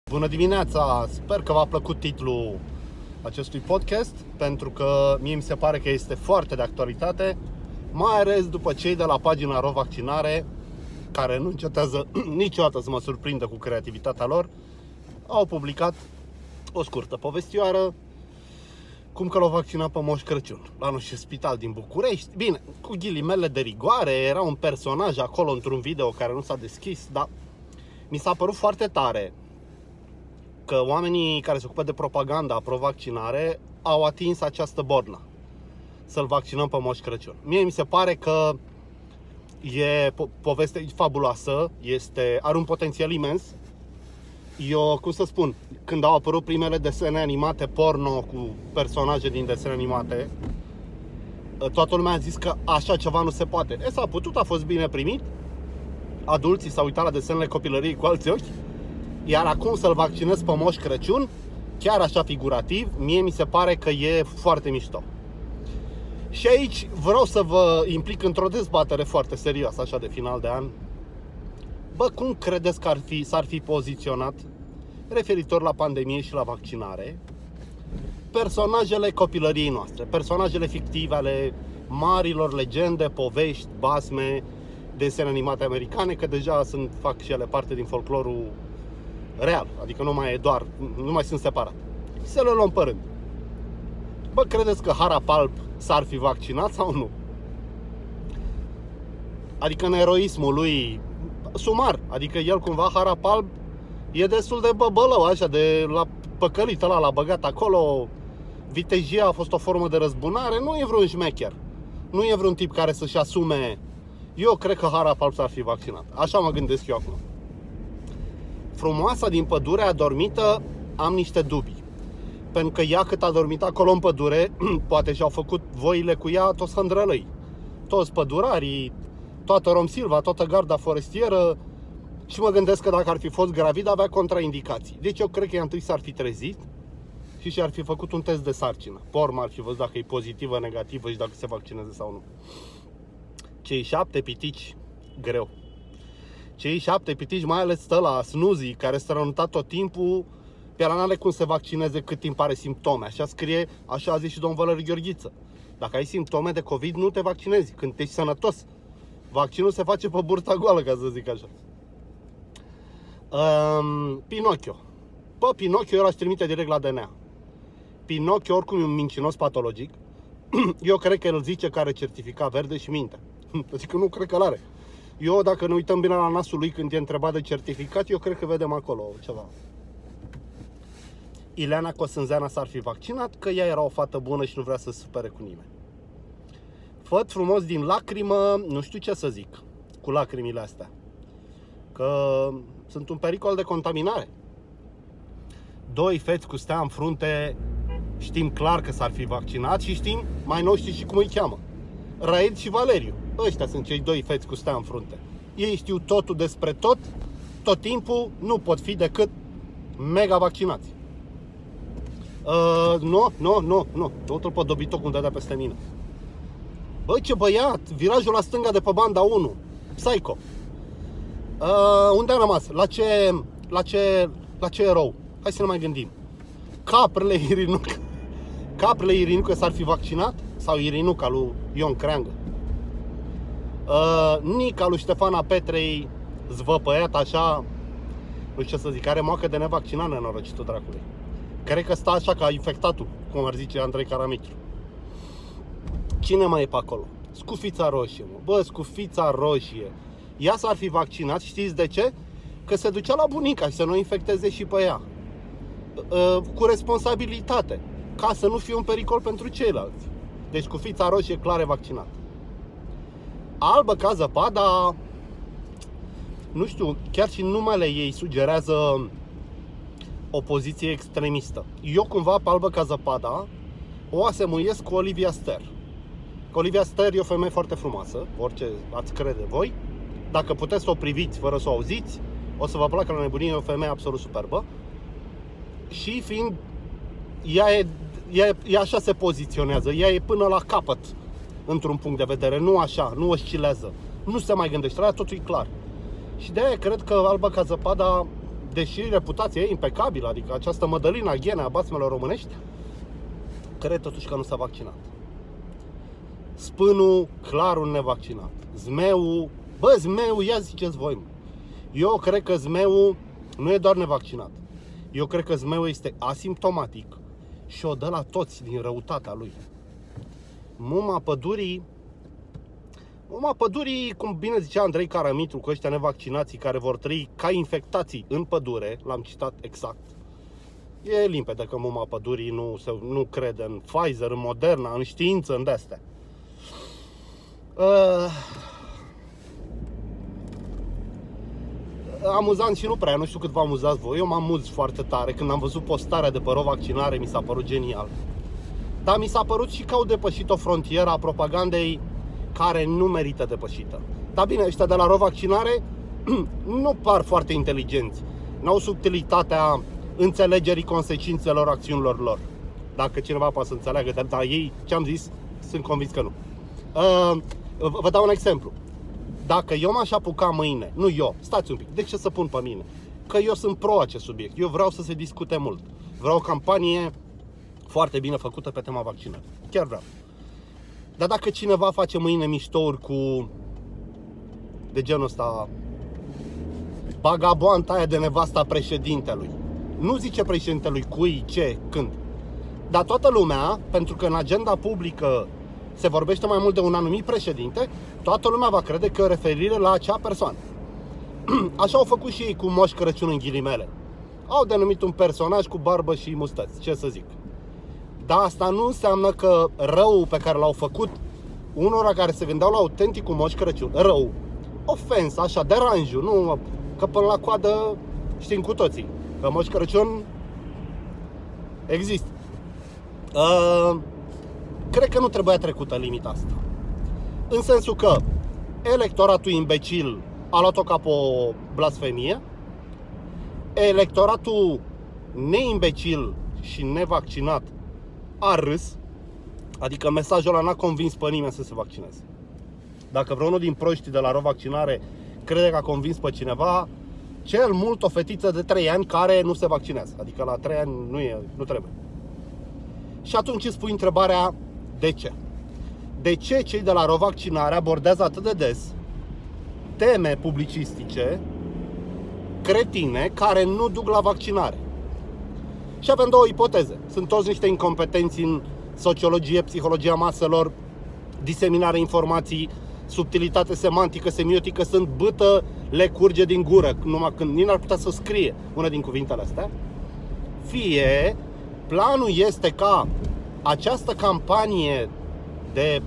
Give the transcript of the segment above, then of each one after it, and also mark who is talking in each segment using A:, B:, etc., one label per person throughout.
A: Bună dimineața! Sper că v-a plăcut titlul acestui podcast, pentru că mie mi se pare că este foarte de actualitate, mai ales după cei de la pagina RoVaccinare, care nu încetează niciodată să mă surprindă cu creativitatea lor, au publicat o scurtă povestioară cum că l-au vaccinat pe Moș Crăciun la nu știu spital din București. Bine, cu ghilimele de rigoare, era un personaj acolo într-un video care nu s-a deschis, dar mi s-a părut foarte tare că oamenii care se ocupă de propaganda pro-vaccinare au atins această bornă, să-l vaccinăm pe Moș Crăciun. Mie mi se pare că e poveste fabuloasă, are un potențial imens. Eu, cum să spun, când au apărut primele desene animate porno cu personaje din desene animate, toată lumea a zis că așa ceva nu se poate. S-a putut, a fost bine primit. Adulții s-au uitat la desenele copilăriei cu alți ochi. Iar acum să-l vaccinez pe Moș Crăciun, chiar așa figurativ, mie mi se pare că e foarte mișto. Și aici vreau să vă implic într-o dezbatere foarte serioasă, așa de final de an. Bă, cum credeți că s-ar fi poziționat, referitor la pandemie și la vaccinare, personajele copilăriei noastre, personajele fictive ale marilor legende, povești, basme, desene animate americane, că deja fac și ele parte din folclorul real, adică nu mai sunt separat. Să le luăm pe rând. Bă, credeți că Harapalp s-ar fi vaccinat sau nu? Adică în eroismul lui sumar, adică el cumva, Harapalp, e destul de băbălău, așa, de la păcălit ăla, l-a băgat acolo. Vitejia a fost o formă de răzbunare, nu e vreun șmecher. Nu e vreun tip care să-și asume. Eu cred că Harapalp s-ar fi vaccinat. Așa mă gândesc eu acum. Frumoasa din pădure adormită, am niște dubii. Pentru că ea, cât a dormit acolo în pădure, poate și-au făcut voile cu ea toți hândrălăi. Toți pădurarii, toată Romsilva, toată garda forestieră. Și mă gândesc că dacă ar fi fost gravid, avea contraindicații. Deci eu cred că ea întâi s-ar fi trezit și și-ar fi făcut un test de sarcină. Porma ar fi văzut dacă e pozitivă, negativă și dacă se vaccinează sau nu. Cei 7 pitici, greu. Cei 7 pitici, mai ales ăla, Snuzi, care strănutat tot timpul, pe ăla n-are cum să vaccineze cât timp are simptome. Așa scrie, așa a zis și domnul Valeriu Gheorghiță. Dacă ai simptome de COVID, nu te vaccinezi, când ești sănătos. Vaccinul se face pe burta goală, ca să zic așa. Pinocchio. Bă, Pinocchio eu l-aș trimite direct la DNA. Pinocchio oricum e un mincinos patologic. Eu cred că el zice că are certificat verde și minte. Adică nu cred că l-are. Eu, dacă ne uităm bine la nasul lui când e întrebat de certificat, eu cred că vedem acolo ceva. Ileana Cosânzeana s-ar fi vaccinat, că ea era o fată bună și nu vrea să se supere cu nimeni. Făt frumos din lacrimă, nu știu ce să zic cu lacrimile astea. Că sunt un pericol de contaminare. 2 feți cu stea în frunte, știm clar că s-ar fi vaccinat și știm, mai nou știi și cum îi cheamă. Raed și Valeriu. Ăștia sunt cei 2 feți cu stea în frunte. Ei știu totul despre tot timpul, nu pot fi decât mega vaccinați. Nu, totul pe dobitoc unde dea peste mine. Băi, ce băiat, virajul la stânga de pe banda 1, Psycho. Unde am rămas? La ce erou? Hai să ne mai gândim. Caprele Irinucă s-ar fi vaccinat? Sau Irinuca lui Ion Creangă? Nica lui Ștefana Petrei, zvăpăiat așa, nu știu ce să zic, are moacă de nevaccinat, nenorocitul dracului. Cred că stă așa ca infectatul, cum ar zice Andrei Caramitru. Cine mai e pe acolo? Scufița Roșie, mă. Bă, Scufița Roșie. Ea s-ar fi vaccinat, știți de ce? Că se ducea la bunica și să nu infecteze și pe ea. Cu responsabilitate, ca să nu fie un pericol pentru ceilalți. Deci Scufița Roșie clar e vaccinat. Albă ca zăpada, nu știu, chiar și numele ei sugerează o poziție extremistă. Eu cumva pe Albă ca zăpada o asemuiesc cu Olivia Ster. Că Olivia Ster e o femeie foarte frumoasă, orice ați crede voi. Dacă puteți să o priviți fără să o auziți, o să vă placă la nebunie, e o femeie absolut superbă. Și fiind, ea așa se poziționează, ea e până la capăt într-un punct de vedere, nu așa, nu oscilează, nu se mai gândește, la totul e clar. Și de aia cred că Alba ca zăpada deși reputația e impecabilă, adică această Mădălina Ghenea a basmelor românești, cred totuși că nu s-a vaccinat. Spânul, clar un nevaccinat. Zmeu, Zmeu, ia ziceți voi. Eu cred că Zmeu nu e doar nevaccinat. Eu cred că Zmeu este asimptomatic și o dă la toți din răutatea lui. Muma pădurii, cum bine zicea Andrei Caramitru, cu ăștia nevaccinații care vor trăi ca infectații în pădure, l-am citat exact. E limpede că muma pădurii nu crede în Pfizer, în Moderna, în știință, în de-astea. Amuzant și nu prea, nu știu cât vă amuzați voi. Eu mă amuz foarte tare. Când am văzut postarea de pe ro-vaccinare, mi s-a părut genial. Dar mi s-a părut și că au depășit o frontieră a propagandei care nu merită depășită. Dar bine, ăștia de la ro-vaccinare nu par foarte inteligenți. N-au subtilitatea înțelegerii consecințelor acțiunilor lor. Dacă cineva poate să înțeleagă, dar ei, ce am zis, sunt convins că nu. Vă dau un exemplu. Dacă eu m-aș apuca mâine, nu eu, stați un pic, de ce să pun pe mine? Că eu sunt pro acest subiect, eu vreau să se discute mult. Vreau o campanie foarte bine făcută pe tema vaccinării. Chiar vreau. Dar dacă cineva face mâine miștouri de genul ăsta, bagaboanta aia de nevasta președintelui, nu zice președintelui cui, ce, când. Dar toată lumea, pentru că în agenda publică se vorbește mai mult de un anumit președinte, toată lumea va crede că e o referire la acea persoană. Așa au făcut și ei cu Moș Crăciun în ghilimele. Au denumit un personaj cu barbă și mustăți, ce să zic. Dar asta nu înseamnă că răul pe care l-au făcut unora care se gândeau la autenticul Moș Crăciun, rău, ofensă, așa, deranjul, nu, că până la coadă știm cu toții că Moș Crăciun există. Cred că nu trebuia trecută limita asta. În sensul că electoratul imbecil a luat-o ca pe o blasfemie, electoratul neimbecil și nevaccinat a râs, adică mesajul ăla n-a convins pe nimeni să se vaccineze. Dacă vreunul din proștii de la ro-vaccinare crede că a convins pe cineva, cel mult o fetiță de 3 ani care nu se vaccinează. Adică la 3 ani nu trebuie. Și atunci îți pui întrebarea, de ce? De ce cei de la ro-vaccinare abordează atât de des teme publicistice cretine care nu duc la vaccinare? Și avem două ipoteze. Sunt toți niște incompetenți în sociologie, psihologia maselor, diseminare informații, subtilitate semantică, semiotică, sunt bâtă, le curge din gură, numai când nici n-ar putea să scrie una din cuvintele astea. Fie planul este ca această campanie de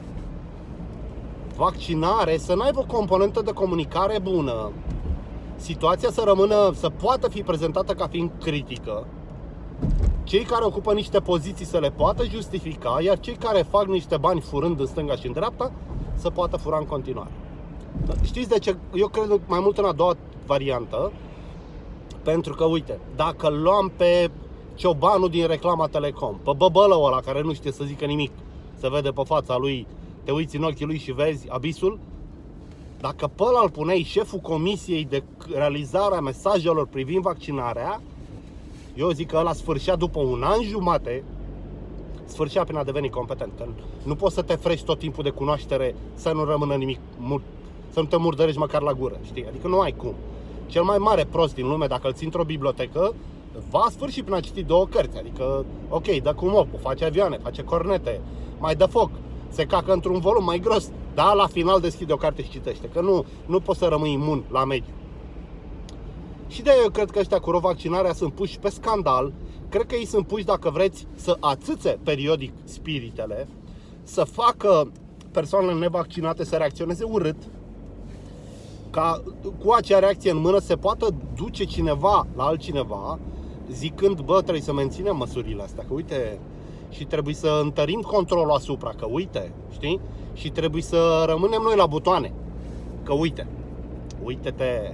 A: vaccinare să n-aibă o componentă de comunicare bună, situația să poată fi prezentată ca fiind critică, cei care ocupă niște poziții să le poată justifica, iar cei care fac niște bani furând în stânga și în dreapta să poată fura în continuare. Știți de ce? Eu cred mai mult în a doua variantă, pentru că, uite, dacă luam pe ciobanul din reclama Telecom, pe băbălăul ăla care nu știe să zică nimic, se vede pe fața lui, te uiți în ochii lui și vezi abisul, dacă pe ăla îl puneai șeful comisiei de realizare a mesajelor privind vaccinarea, eu zic că ăla sfârșea după un an jumate, sfârșea prin a deveni competent. Că nu poți să te frești tot timpul de cunoaștere, să nu rămână nimic, să nu te murdărești măcar la gură, știi? Adică nu ai cum. Cel mai mare prost din lume, dacă îl ții într-o bibliotecă, va sfârși prin a citi 2 cărți. Adică, ok, dă cu mopul, face avioane, face cornete, mai dă foc, se cacă într-un volum mai gros, dar la final deschide o carte și citește, că nu poți să rămâi imun la mediu. Și de-aia eu cred că ăștia cu ro-vaccinarea sunt puși pe scandal. Cred că ei sunt puși, dacă vreți, să atâțe periodic spiritele, să facă persoanele nevaccinate să reacționeze urât, ca cu acea reacție în mână se poată duce cineva la altcineva, zicând, bă, trebuie să menținem măsurile astea, că uite, și trebuie să întărim controlul asupra, că uite, știi? Și trebuie să rămânem noi la butoane, că uite-te.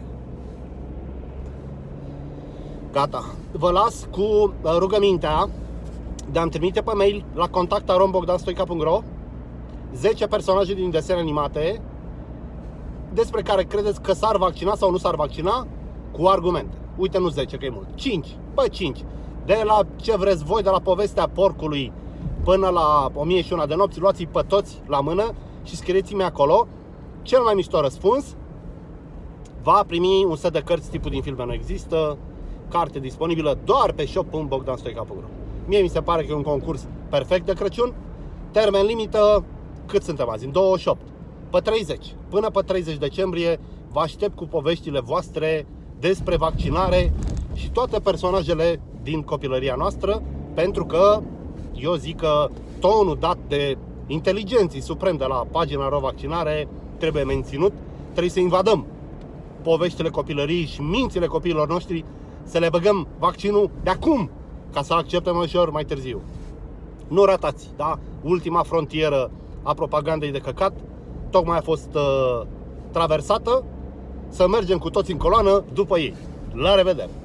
A: Gata. Vă las cu rugămintea de a-mi trimite pe mail la contact@bogdanstoica.ro 10 personaje din desene animate despre care credeți că s-ar vaccina sau nu s-ar vaccina, cu argumente. uite, nu 10, că e mult, 5, bă, 5. De la ce vreți voi, de la povestea porcului până la 1001 de nopți, luați-i pe toți la mână și scrieți-mi acolo. Cel mai mișto răspuns va primi un set de cărți tipul din filme nu există, carte disponibilă doar pe shop.bogdanstoica.ro. Mie mi se pare că e un concurs perfect de Crăciun. Termen limită, cât suntem azi? În 28. Pe 30. Până pe 30 decembrie vă aștept cu poveștile voastre despre vaccinare și toate personajele din copilăria noastră, pentru că eu zic că tonul dat de inteligenții suprem de la pagina Ro Vaccinare trebuie menținut. Trebuie să invadăm poveștile copilăriei și mințile copiilor noștri, să le băgăm vaccinul de acum, ca să acceptăm ușor mai târziu. Nu ratați, da? Ultima frontieră a propagandei de căcat tocmai a fost traversată. Să mergem cu toți în coloană după ei. La revedere!